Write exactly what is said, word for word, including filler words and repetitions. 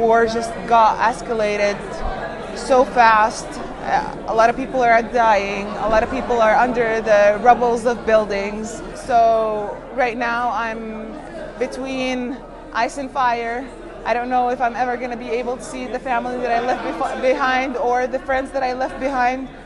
war just got escalated so fast. Uh, a lot of people are dying. A lot of people are under the rubbles of buildings. So right now I'm between ice and fire. I don't know if I'm ever going to be able to see the family that I left bef- behind or the friends that I left behind.